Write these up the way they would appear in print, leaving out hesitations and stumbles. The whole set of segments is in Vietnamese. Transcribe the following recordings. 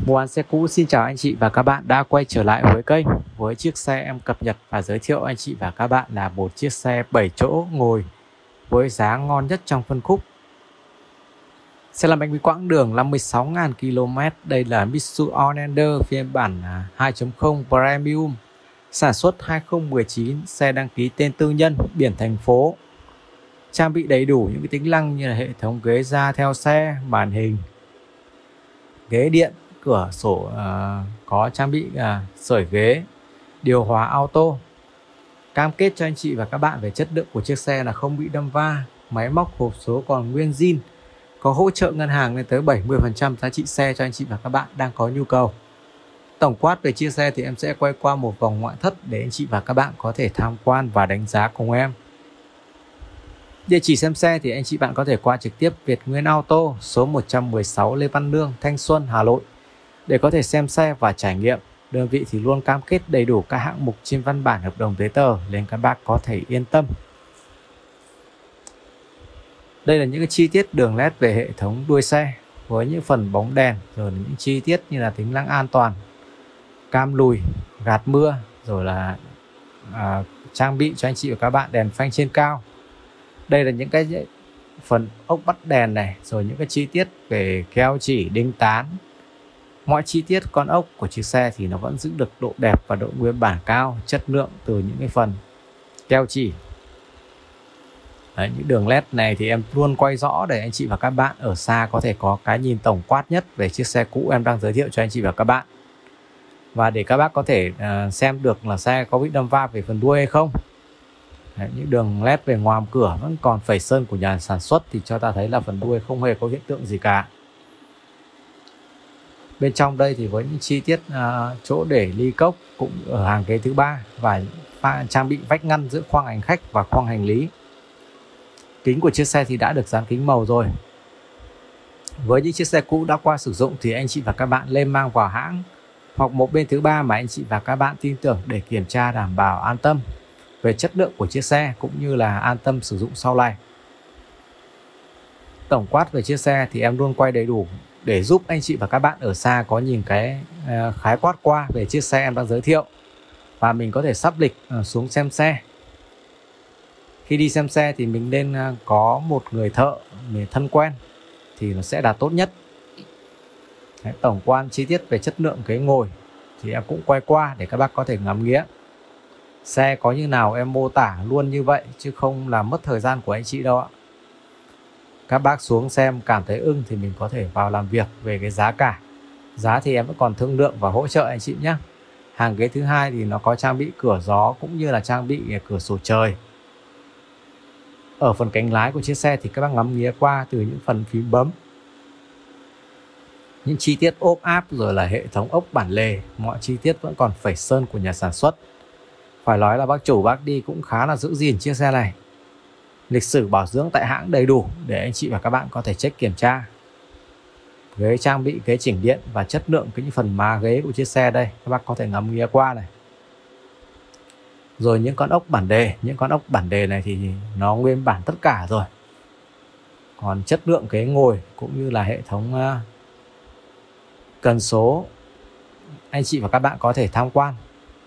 Mua bán xe cũ, xin chào anh chị và các bạn đã quay trở lại với kênh. Với chiếc xe em cập nhật và giới thiệu anh chị và các bạn là một chiếc xe 7 chỗ ngồi với giá ngon nhất trong phân khúc. Xe làm bánh với quãng đường 56.000 km. Đây là Mitsubishi Outlander phiên bản 2.0 Premium, sản xuất 2019, xe đăng ký tên tư nhân, biển thành phố. Trang bị đầy đủ những cái tính năng như là hệ thống ghế da theo xe, màn hình, ghế điện, cửa sổ có trang bị sưởi ghế, điều hòa auto. Cam kết cho anh chị và các bạn về chất lượng của chiếc xe là không bị đâm va, máy móc hộp số còn nguyên zin, có hỗ trợ ngân hàng lên tới 70% giá trị xe cho anh chị và các bạn đang có nhu cầu. Tổng quát về chiếc xe thì em sẽ quay qua một vòng ngoại thất để anh chị và các bạn có thể tham quan và đánh giá cùng em. Địa chỉ xem xe thì anh chị bạn có thể qua trực tiếp Việt Nguyên Auto, số 116 Lê Văn Lương, Thanh Xuân, Hà Nội để có thể xem xe và trải nghiệm. Đơn vị thì luôn cam kết đầy đủ các hạng mục trên văn bản hợp đồng giấy tờ nên các bác có thể yên tâm. Đây là những cái chi tiết đường led về hệ thống đuôi xe với những phần bóng đèn, rồi những chi tiết như là tính năng an toàn, cam lùi, gạt mưa, rồi là trang bị cho anh chị và các bạn đèn phanh trên cao. Đây là những cái phần ốc bắt đèn này, rồi những cái chi tiết về keo chỉ, đinh tán. Mọi chi tiết con ốc của chiếc xe thì nó vẫn giữ được độ đẹp và độ nguyên bản cao, chất lượng từ những cái phần keo chỉ. Đấy, những đường led này thì em luôn quay rõ để anh chị và các bạn ở xa có thể có cái nhìn tổng quát nhất về chiếc xe cũ em đang giới thiệu cho anh chị và các bạn. Và để các bác có thể xem được là xe có bị đâm va về phần đuôi hay không. Đấy, những đường led về ngoài cửa vẫn còn phẩy sơn của nhà sản xuất thì cho ta thấy là phần đuôi không hề có hiện tượng gì cả. Bên trong đây thì với những chi tiết chỗ để ly cốc cũng ở hàng ghế thứ 3 và trang bị vách ngăn giữa khoang hành khách và khoang hành lý. Kính của chiếc xe thì đã được dán kính màu rồi. Với những chiếc xe cũ đã qua sử dụng thì anh chị và các bạn lên mang vào hãng hoặc một bên thứ 3 mà anh chị và các bạn tin tưởng để kiểm tra đảm bảo an tâm về chất lượng của chiếc xe cũng như là an tâm sử dụng sau này. Tổng quát về chiếc xe thì em luôn quay đầy đủ để giúp anh chị và các bạn ở xa có nhìn cái khái quát qua về chiếc xe em đang giới thiệu và mình có thể sắp lịch xuống xem xe. Khi đi xem xe thì mình nên có một người thợ người thân quen thì nó sẽ là tốt nhất. Đấy, tổng quan chi tiết về chất lượng ghế ngồi thì em cũng quay qua để các bác có thể ngắm nghía. Xe có như nào em mô tả luôn như vậy chứ không làm mất thời gian của anh chị đâu ạ. Các bác xuống xem cảm thấy ưng thì mình có thể vào làm việc về cái giá cả. Giá thì em vẫn còn thương lượng và hỗ trợ anh chị nhé. Hàng ghế thứ 2 thì nó có trang bị cửa gió cũng như là trang bị cửa sổ trời. Ở phần cánh lái của chiếc xe thì các bác ngắm nghía qua từ những phần phím bấm, những chi tiết ốp áp rồi là hệ thống ốc bản lề, mọi chi tiết vẫn còn phẩy sơn của nhà sản xuất. Phải nói là bác chủ bác đi cũng khá là giữ gìn chiếc xe này. Lịch sử bảo dưỡng tại hãng đầy đủ để anh chị và các bạn có thể check kiểm tra. Ghế trang bị ghế chỉnh điện và chất lượng cái phần má ghế của chiếc xe đây các bác có thể ngắm nghía qua này. Rồi những con ốc bản đề, những con ốc bản đề này thì nó nguyên bản tất cả rồi. Còn chất lượng ghế ngồi cũng như là hệ thống cần số anh chị và các bạn có thể tham quan.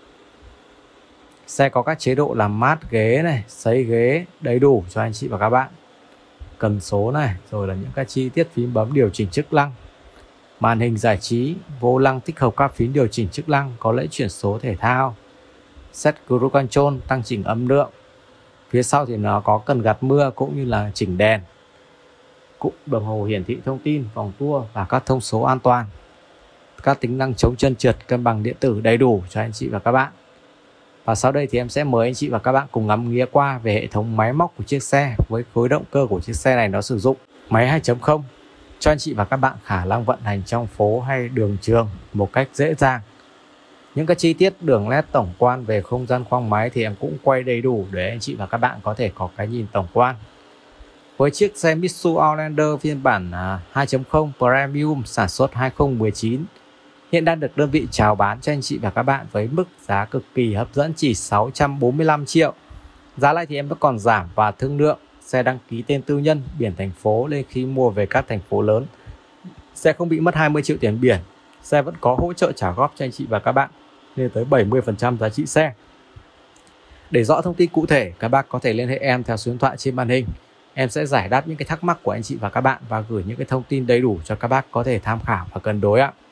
Xe có các chế độ làm mát ghế này, sấy ghế đầy đủ cho anh chị và các bạn. Cần số này, rồi là những các chi tiết phím bấm điều chỉnh chức năng. Màn hình giải trí, vô lăng tích hợp các phím điều chỉnh chức năng, có lẫy chuyển số thể thao. Set cruise control, tăng chỉnh âm lượng. Phía sau thì nó có cần gạt mưa cũng như là chỉnh đèn. Cụm đồng hồ hiển thị thông tin, vòng tua và các thông số an toàn. Các tính năng chống trơn trượt, cân bằng điện tử đầy đủ cho anh chị và các bạn. Và sau đây thì em sẽ mời anh chị và các bạn cùng ngắm nghía qua về hệ thống máy móc của chiếc xe. Với khối động cơ của chiếc xe này nó sử dụng máy 2.0 cho anh chị và các bạn khả năng vận hành trong phố hay đường trường một cách dễ dàng. Những cái chi tiết đường led tổng quan về không gian khoang máy thì em cũng quay đầy đủ để anh chị và các bạn có thể có cái nhìn tổng quan. Với chiếc xe Mitsubishi Outlander phiên bản 2.0 Premium sản xuất 2019 hiện đang được đơn vị chào bán cho anh chị và các bạn với mức giá cực kỳ hấp dẫn chỉ 645 triệu. Giá này thì em vẫn còn giảm và thương lượng. Xe đăng ký tên tư nhân, biển thành phố nên khi mua về các thành phố lớn sẽ không bị mất 20 triệu tiền biển. xe vẫn có hỗ trợ trả góp cho anh chị và các bạn lên tới 70% giá trị xe. Để rõ thông tin cụ thể, các bác có thể liên hệ em theo số điện thoại trên màn hình. Em sẽ giải đáp những cái thắc mắc của anh chị và các bạn và gửi những cái thông tin đầy đủ cho các bác có thể tham khảo và cân đối ạ.